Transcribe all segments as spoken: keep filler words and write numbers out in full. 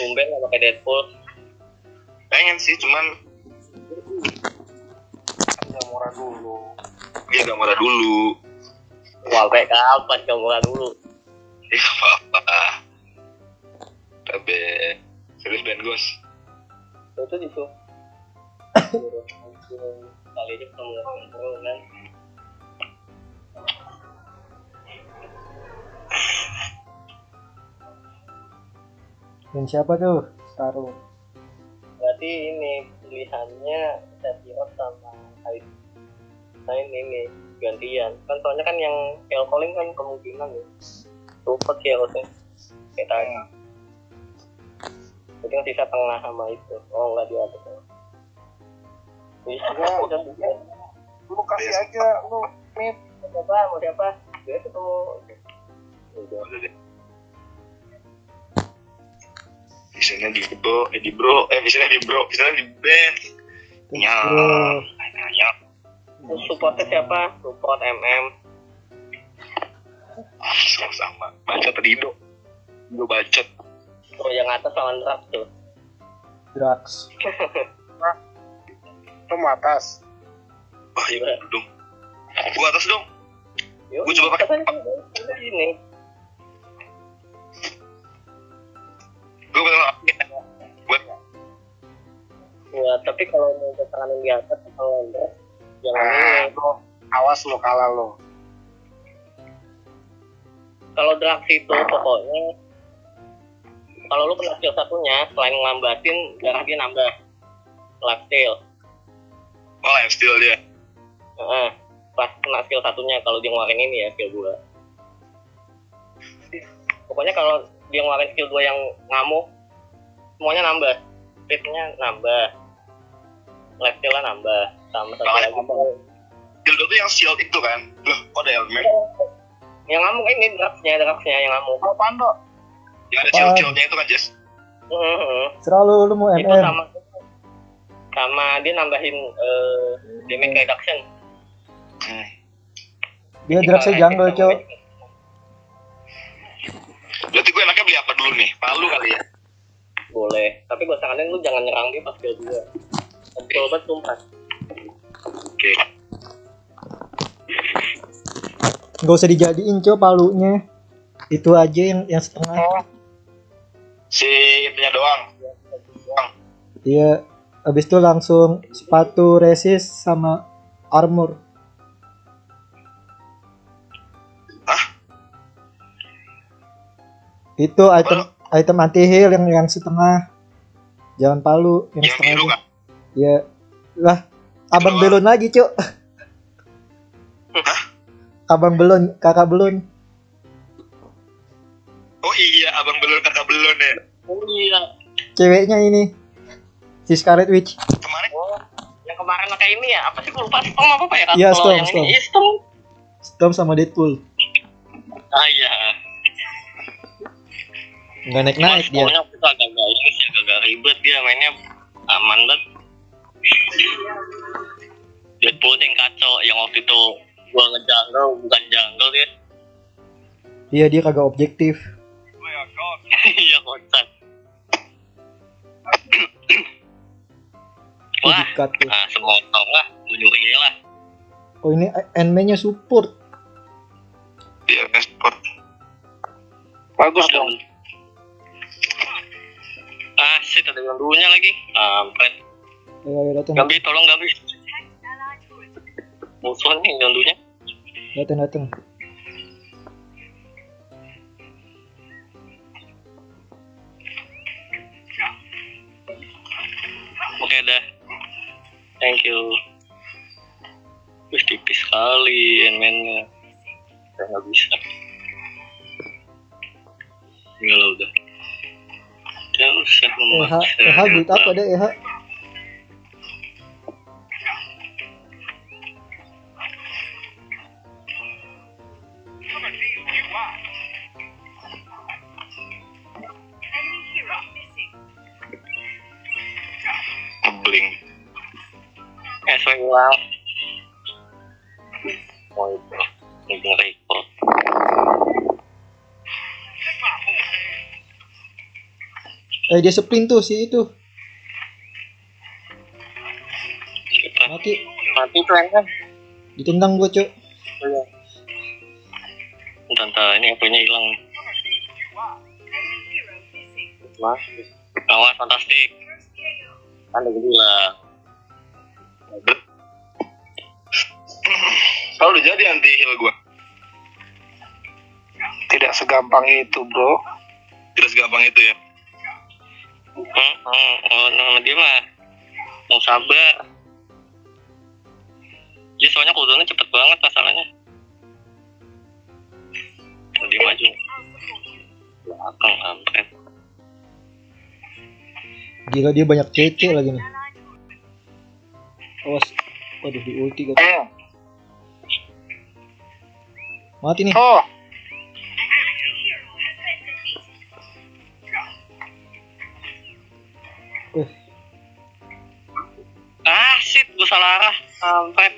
tumben nggak pakai Deadpool. Pengen sih, cuman kan murah dulu. Dia gak murah dulu. Wah, kayak kapan gak murah dulu? Ya gak apa-apa. Tapi serius Ben Gos. Itu itu. Kali aja ketemu kontrol kan. Dan siapa tuh? Taruh. Berarti ini pilihannya Sephiroth sama Hyde. Nah ini nih gantian. Kan soalnya kan yang Hell Calling kan kemungkinan ya. Lupa sih harusnya. Kayak tadi. Jadi yang sisa tengah sama itu. Oh enggak dia ada. Bisa udah bisa. Lu kasih aja lu mid. Mau siapa? Mau siapa? Dia ketemu. Udah. Misalnya di bro, eh di bro, eh misalnya di bro, misalnya di band. Ya, ya. Supportnya siapa? Support M M. Ah, sama-sama. Bacot tadi do. Gue bacot. Oh yang atas lawan Drax tuh. Drax. Lu atas. Wah, iya dong. Gue atas dong. Yuk, Gue coba pakai. Ini. Gue bener buat. Ya, tapi kalau mau bertekanan di atas kalau Drax jangan Nah, ini. lu awas lu kalah lu. Kalau Drax itu pokoknya kalau lu kena skill satunya selain ngelambatin darah dia nambah life steal. Oh, life steal dia. Heeh. Pas kena skill satunya kalau dia ngeluarin ini ya skill dua. Pokoknya kalau dia ngeluarin skill dua yang ngamuk semuanya nambah. Speednya nambah. Life steal-nya nambah. Sama satu lagi. Skill dua tuh yang shield itu kan. Loh, kok ada elemen? Yang ngamuk ini Drax-nya, Drax-nya yang ngamuk. Apaan dok? Yang ada shield-shieldnya itu kan, Jess? Heeh. Selalu lu mau M Itu M. sama sama dia nambahin uh, damage reduction. Hmm. Dia Draxnya jungle, Cok. Berarti gue enaknya beli apa dulu nih? Palu kali ya? Boleh, tapi gue saranin lu jangan nyerang dia pas skill dua. Betul banget sumpah. Oke. Gak usah dijadiin, Cok, palunya. Itu aja yang yang setengah. Oh, Si itunya doang. Iya, habis itu langsung sepatu resist sama armor. Hah? Itu item item anti heal yang yang setengah. Jangan palu yang, Yang setengah. biru aja. kan? Iya. Lah, abang Keluar. belon lagi, Cok. Hah? Abang belon, kakak belon. Oh iya, abang belon kakak belon ya. Oh iya. Ceweknya ini. Si Scarlet Witch. Kemarin Oh, yang kemarin pakai ini ya? Apa sih gue lupa Storm apa apa ya? Iya, Kalau Storm, yang Storm. ini iya, Storm. Storm sama Deadpool. Ah iya. Nggak naik-naik dia. Pokoknya kita agak-agak ini sih, agak ribet dia mainnya aman banget. Deadpool yang kacau, yang waktu itu gua ngejungle bukan jungle dia. Iya, dia kagak objektif. Iya kocak. Oh, Wah, dikat tuh. nah semotong lah, ujungnya lah. Oh, ini endmenya support. dia export. bagus dong. Ah, shit ada yang dulunya lagi. Ampret. Ayo, ayo datang. Gabi, tolong Gabi. Musuh nih yang dulunya. Datang, datang. Oke dah. Thank you. Wih tipis sekali endman-nya. Udah nggak bisa. Enggak lah udah. Tidak usah E H, memaksa. E H build apa deh E H? Kebling. Eh, saya ulang. Oh itu, ujung record. Eh dia sprint tuh si itu. Siapa? Mati. Mati tuh kan. Ditendang gua, Cuk. Tante, ini F P-nya hilang. Mas, Awas, fantastik. kan udah gila. Kalau udah jadi anti heal gua. Tidak segampang itu, bro. Tidak segampang itu ya. Hmm, hmm, oh, nama dia mah mau sabar. Dia soalnya cooldownnya cepet banget masalahnya. Tadi maju. Belakang ampret. Gila dia banyak C C lagi nih. Awas. Waduh di ulti gua. Eh, Mati nih. oh, Eh, Ah, shit, gua salah arah. Ampret.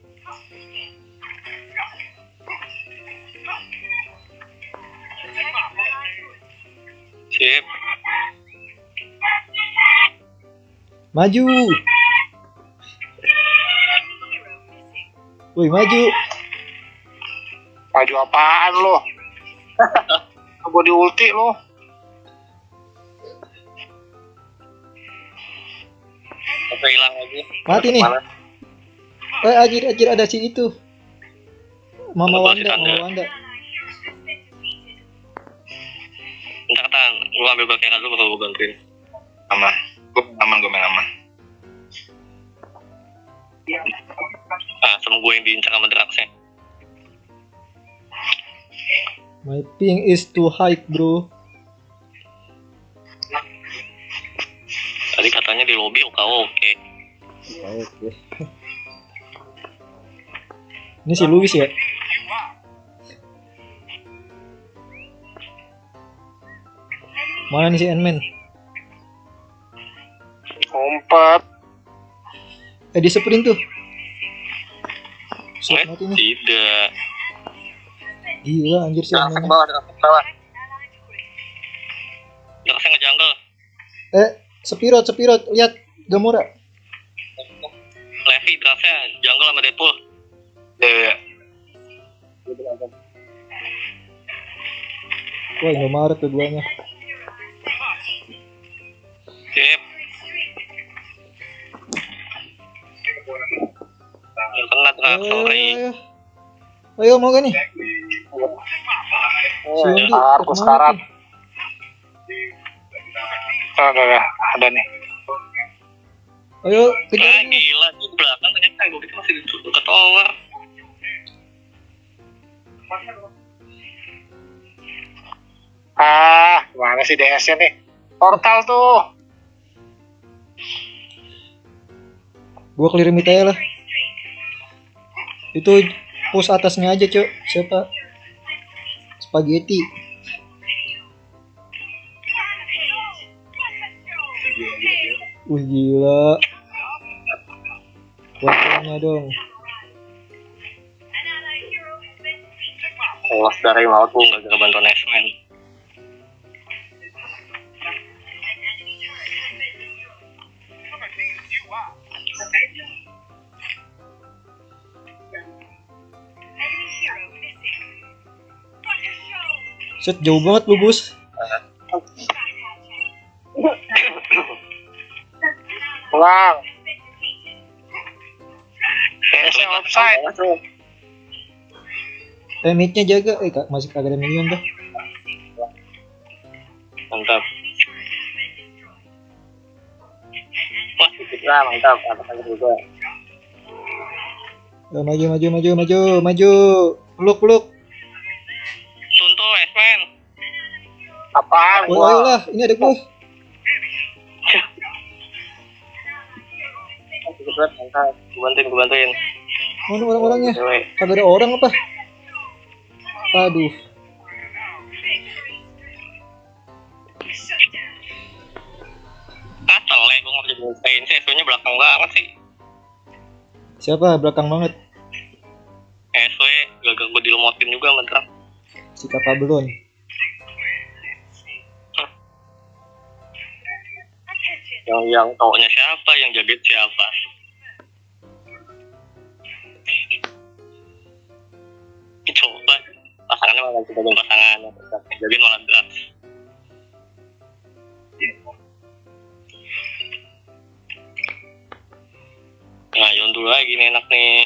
Sip. maju. Woi, maju. maju apaan lo? Gua di ulti lo. Oke, hilang lagi. Mati nih. Mana? Eh, anjir, anjir ada si itu. Mama Apa, Wanda, si Tanda? Mama Wanda. Ntar tan, gua ambil bakal dulu bakal gua bantuin. Aman, gua aman, gua main aman. Ah, sama gue yang diincar sama Draxnya. My ping is too high, bro. Tadi katanya di lobby oke oke. Oh, oke. Ini si Luis ya? Mana nih si Endman? Empat. Eh di sprint tuh. Shot Eh, mati nih. tidak. Gila anjir si Draxnya ke Endman. bawah, Draxnya ke bawah. Draxnya ngejungle. Eh, Sepirot, Sepirot, lihat Gamora. Levi Draxnya jungle sama Deadpool. Ya, ya. Wah, Indomaret keduanya. Sip. Yang kena Drax, Ayo, sorry. ayo, ayo, mau gak nih? Oh, Sandy, aku kemana sekarang. tuh? Oh, ada, ada, ada nih. Ayo, Ah, kejar ini. gila, di belakang ternyata gue pikir masih di ke tower. Ah, mana sih D S-nya nih? Portal tuh. Gua clear mid aja lah. Itu push atasnya aja, Cok. Siapa? Spaghetti. Wih, gila. Waktunya dong. Lolos dari laut gue gak bisa bantuan X-Men. Set jauh banget lu, Bus. Pulang. D S-nya offside. Eh, mid-nya jaga. Eh, Kak, masih kagak ada minion tuh. Mantap. Wah, sedikit lah, mantap. Atas aja juga. Eh, maju, maju, maju, maju, maju. Peluk, peluk. Suntuh, X-Men. Apaan Oh, gua? ayolah, ini ada gue. Sedikit banget, mantap. Gue bantuin, gue bantuin. Mana orang-orangnya? Cewek. Kagak ada orang apa? Aduh. Ah, telek, gue gak bisa buktiin sih. S W-nya belakang banget sih. Siapa belakang banget? S W, gagal gue dilemotin juga sama Drax. Si kakak belum. Yang yang cowoknya siapa, yang jaget siapa? Coba pasangannya malah kita belum pasangannya, jadi malah belas. Nah, Yon dulu lagi nih enak nih.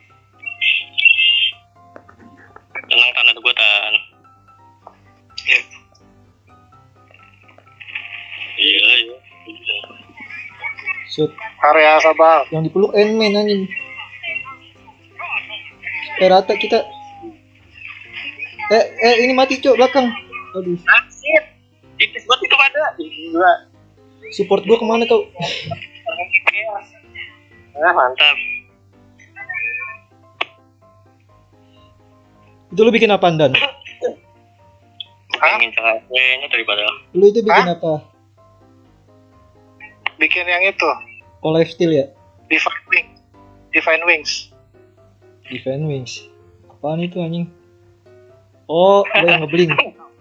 Tenang kan ada buatan. Iya, iya. Shoot. Area Sabang. Yang dipeluk N-Man anjing. Eh rata kita. Eh eh ini mati cok belakang. Aduh. Asik. Tipis banget itu pada. Gila. Support gua kemana kau? Ah, mantap. Itu lu bikin apaan Dan? Pengen ceweknya daripada Lu itu bikin Hah? apa? Bikin yang itu. Oh lifesteal ya? Divine Wings. Divine Wings. Divine Wings. Apaan itu anjing? Oh, ada yang ngebling.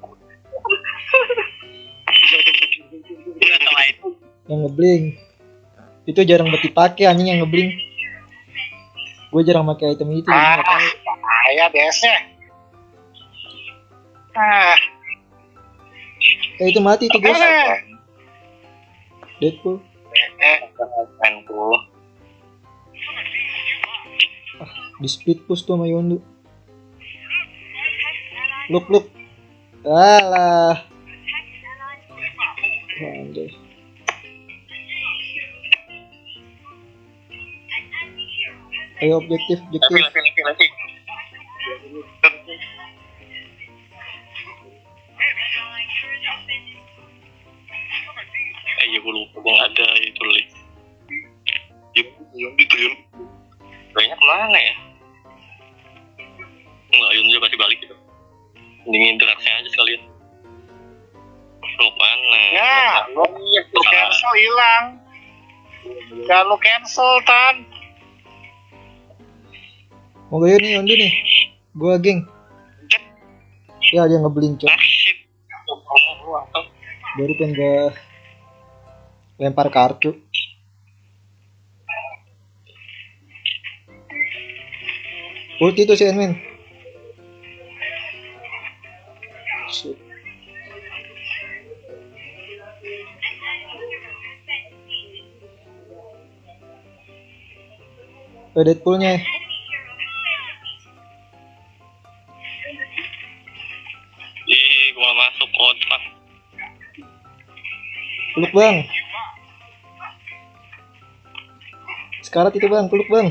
udah sama itu. Yang ngebling. Itu jarang banget dipakai anjing yang ngebling. Gue jarang pakai item itu jadi Ah, nggak tahu. bahaya D S-nya. Ah, Eh itu mati itu guys. eh, Deadpool. eh, Fanku. Di split push tuh sama Yondu. Look look. Alah. Anjay. Ayo objektif, Tapi objektif. lagi lagi lagi. Eh, iya gue lupa gue nggak ada itu link. Yun, Yun itu Yun. Banyak mana ya? Enggak, Yun juga pasti balik gitu. Mending interaksi aja sekalian. Lu mana? Ya, lu iya lu cancel hilang. Ya lu cancel Tan. Mau gaya nih Yondu nih. Gua geng. Ya dia ngebling cok. Ah shit. Kamu lu apa? Baru pengen gua lempar kartu. Ulti itu si Enmin. Shit. Oh, Deadpoolnya. Ih, gua masuk kotak. Peluk bang. Sekarat itu bang, peluk bang.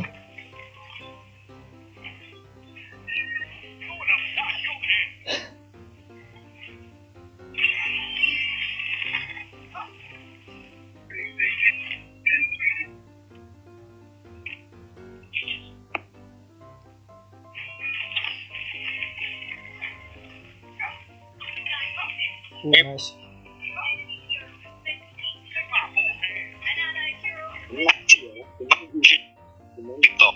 Uh, nice. TikTok.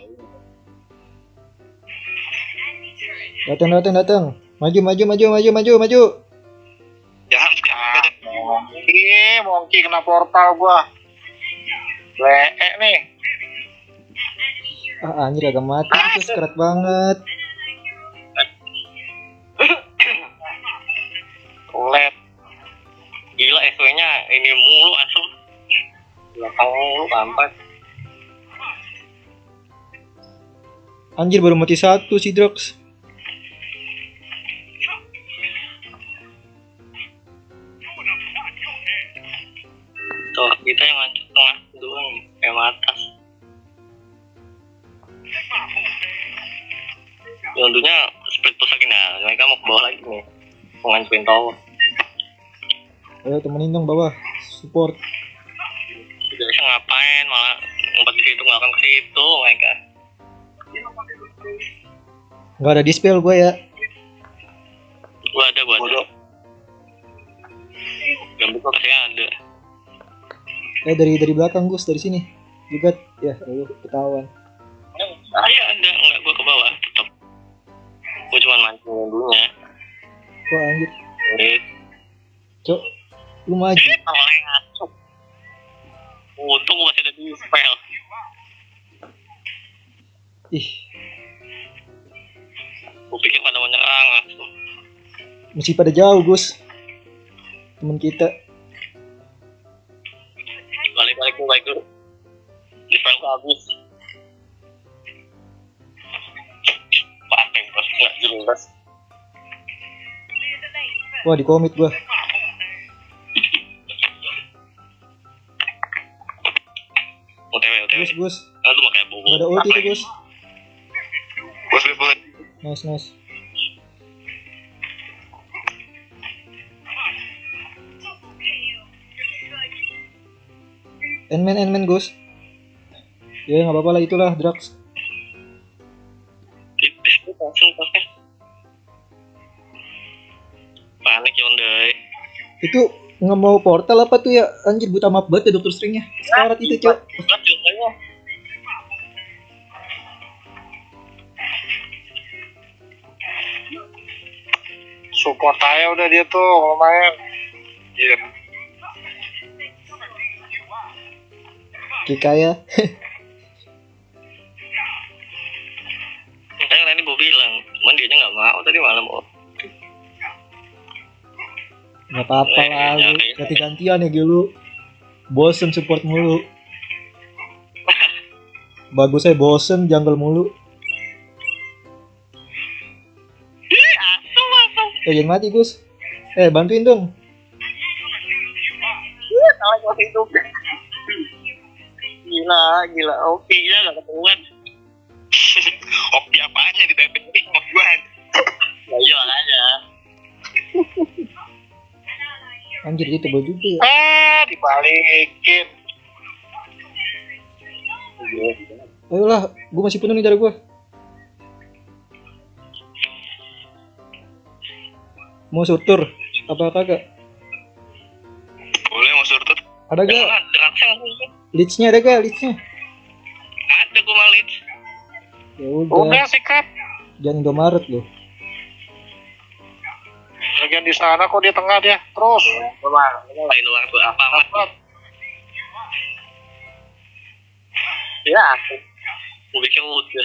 Datang datang datang. Maju maju maju maju maju maju. Jangan jangan. Ih, Monkey kena portal gua. Lee nih. Ah anjir agak mati itu sekarat banget. Let. Gila S W-nya ini mulu asal. Belakang mulu kampas. Anjir baru mati satu si Drox. Tuh, kita yang ngancur tengah doang, kayak atas. Yondunya split push lagi nah, mereka mau ke bawah lagi nih. Mau ngancurin tower. Ayo temenin dong bawah. Support. Udah bisa ngapain, malah ngumpet di situ, nggak akan ke situ mereka. Nggak ada dispel gue ya. Gua ada, gua ada. Gambit gua pasti ada. Eh dari dari belakang Gus dari sini. Juga ya, ayo ketahuan. Ah ya ada, enggak gua ke bawah tetap. Gua cuma mancing dulunya. Wah anjir. Wait. Cok, lu maju. Awalnya ngasuk. Untung gua masih ada di spell. Ih, Gua pikir pada mau nyerang langsung. masih pada jauh Gus. Temen kita. Balik-balik gua baik dulu. Di spell gua habis. Pakai bos nggak jelas. Wah, di komit gua. O T W, O T W. Gus, Gus. Aduh makanya bobo. Gak ada ulti tuh Gus. Bos, bos, bos. Nice, nice. Endman, endman Gus. Ya nggak apa-apa lah, itulah drugs. Tipis tuh langsung pakai. Panik ya ondai. Itu nggak mau portal apa tuh ya? Anjir, buta map banget ya Dokter String-nya. Sekarat itu, Cok. Berat juga. Support aja udah dia tuh kalau main. Iya. Kikaya. Makanya tadi gue bilang, cuman dia nggak mau tadi malam. Oh. Nggak apa-apa lah, lu ganti-gantian ya gitu. Bosen support mulu. Bagus saya bosen jungle mulu. Asal asal. Eh jangan mati Gus. Eh bantuin dong. Salah gue hidup. Gila, gila. Oke ya nggak ketemuan. Oke apanya di T P ini mau gue? Ya iya aja. Anjir dia tebel juga ya. Eh, dibalikin. Ayolah, gue masih penuh nih darah gue. Mau sutur apa kagak? Boleh mau surut. Ada gak? Draksel. Leads-nya ada gak leads-nya? Ada gue malit. Ya udah, Udah sih kan. jangan Indomaret loh. Bagian di sana kok di tengah dia. Terus. Luar, lain luar tuh apa amat. Ya, aku. Gue bikin udah.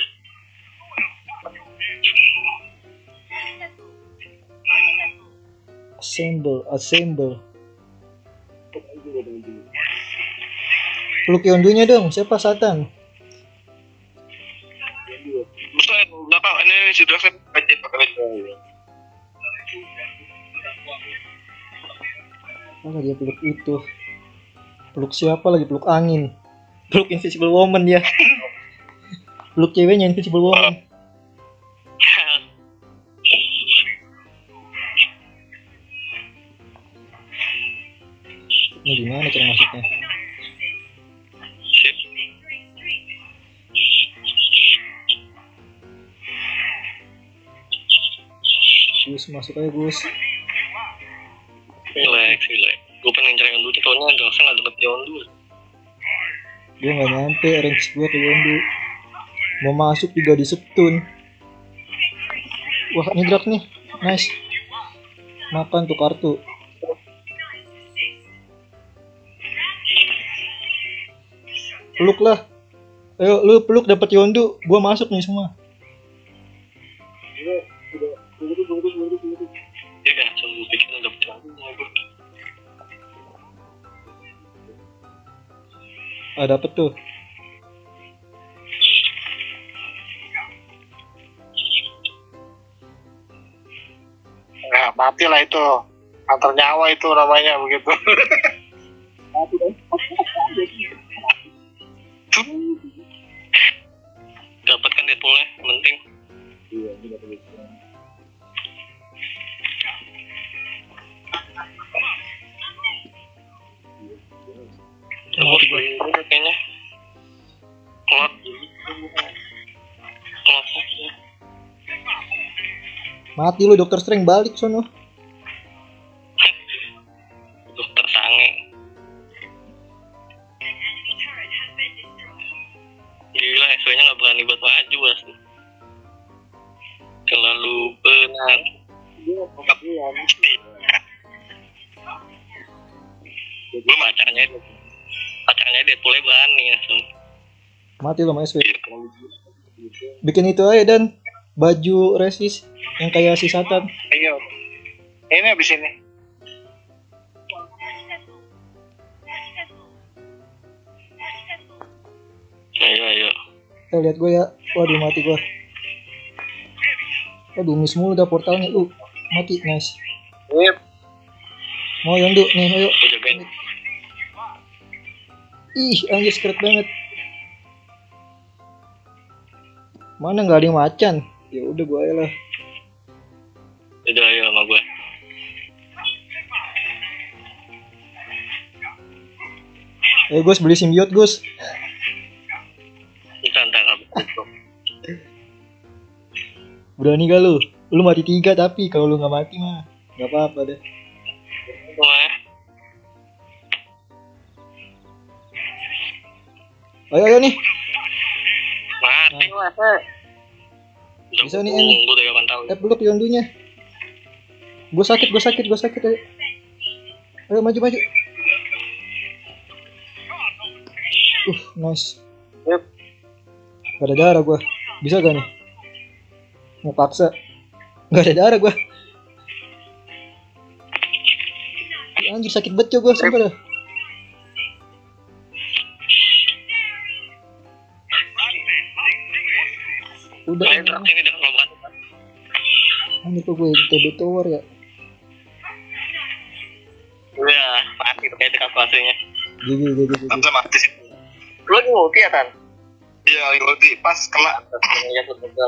Assemble, assemble. Peluk Yondunya dong, siapa Satan? Bukan, belakang ini sudah saya baca pakai baju. Apa dia peluk itu? Peluk siapa lagi? Peluk angin. Peluk Invisible Woman ya. Peluk ceweknya Invisible Woman. Ini gimana cara masuknya? Sip. Gus masuk aja Gus. Relax, relax. Gue pengen cari Yondu, soalnya Draksel nggak deket Yondu. Gue nggak nyampe range gue ke Yondu. Mau masuk juga di stun. Wah ini drag nih, nice. Makan tuh kartu. Peluk lah. Ayo lu peluk dapat Yondu, gua masuk nih semua. Ya kan, selalu bikin udah berjalan. Ah dapet tuh. Nah, mati lah itu. Antar nyawa itu namanya begitu. Dapat kan Deadpoolnya, penting. Mau Gue kayaknya. Klot. Klot. mati lu Dokter String balik sono. Dokter sange. Gila, S W-nya nggak berani buat maju asli. Terlalu benar. Belum bacanya itu. pacarnya Deadpool berani langsung. Mati lo sama S W. Bikin itu aja dan baju resist yang kayak si Satan. Iya. Ini habis ini. Ayo ayo. Eh lihat gue ya. Waduh mati gue. Aduh miss mulu dah portalnya. Uh mati nice. Yep. Mau yang duk nih ayo. Gue jagain. Ih anjir secret banget. Mana nggak ada yang macan? Ya udah gue aja lah. Udah ayo sama gue. Eh Gus beli simbiot Gus. Kita ntar habis itu. Berani gak lu? Lu mati tiga tapi kalau lu nggak mati mah nggak apa-apa deh. Wah. Ayo ayo nih. Mati Nah. lah. Bisa nih, Gue Em. udah gak tahu. Eh belum yondunya. Gue sakit gue sakit gue sakit ayo. Ayo maju maju. Uh nice. Yep. Gak ada darah gue. Bisa gak nih? Mau paksa. Gak ada darah gue. Anjir sakit banget gue sumpah dah. Udah. Ayo drop sini dengan lompat. Anjir kok gue T B tower ya. Udah mati tuh kayak dekat aslinya. Gigi gigi gigi. Hamzah mati sih. Lu lagi multi ya Tan? Iya, lagi ulti pas kena. Iya betul betul.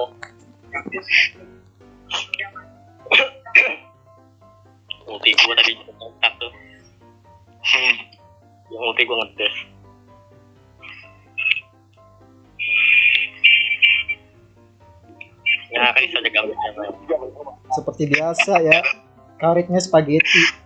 Multi gue tadi ngetak tuh. Hmm. Yang multi gue ngedes. Ya kan bisa jaga gambarnya. Seperti biasa ya. Karetnya spaghetti.